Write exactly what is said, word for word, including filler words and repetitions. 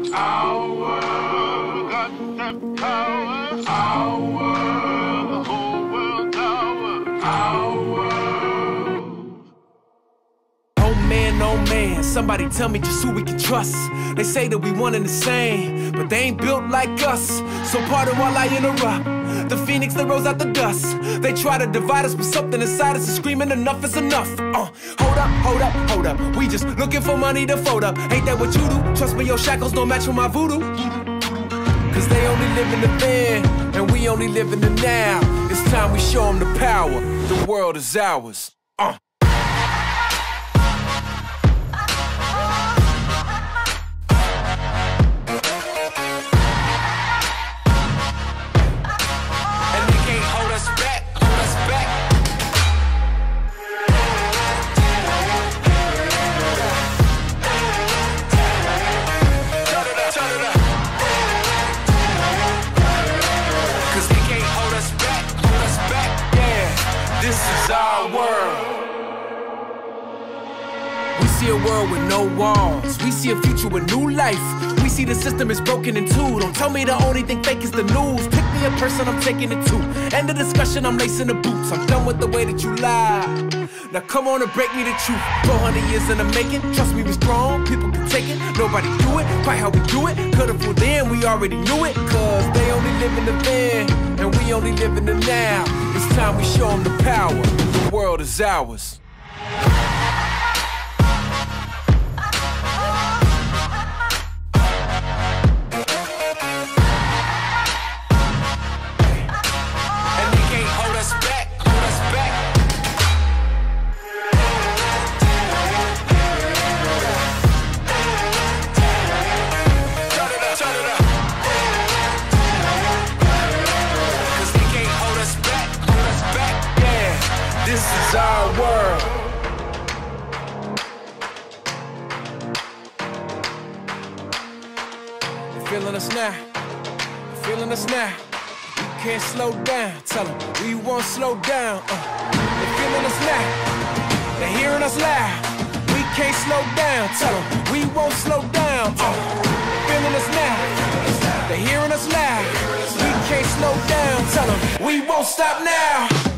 Our world got that power. Our world, the whole world's ours. Our world. Oh man, oh man, somebody tell me just who we can trust. They say that we one and the same, but they ain't built like us. So pardon while I interrupt. The phoenix that rose out the dust. They try to divide us, but something inside us is screaming enough is enough. Uh, hold up, hold up, hold up. We just looking for money to fold up. Ain't that what you do? Trust me, your shackles don't match with my voodoo. Cause they only live in the then, and we only live in the now. It's time we show them the power. The world is ours. Uh. This is our world. We see a world with no walls. We see a future with new life. We see the system is broken in two. Don't tell me the only thing fake is the news. Pick me a person, I'm taking it to. End the discussion, I'm lacing the boots. I'm done with the way that you lie. Now come on and break me the truth. four hundred years in the making. Trust me, we strong. People can take it. Nobody do it quite how we do it. Could've fooled then, we already knew it. Cause they only live in the then, and we only live in the now. It's time we show them the power. The world is ours. And they can't hold us back, hold us back. Turn it up, turn it up. Cause they can't hold us back, hold us back. Yeah, this is our world. You feeling us now? You feeling us now? We can't slow down. Tell them we won't slow down. Uh, they feeling us now. They hearing us loud. We can't slow down. Tell them we won't slow down. Uh, they feeling us now. They hearing us loud. We can't slow down. Tell them we won't stop now.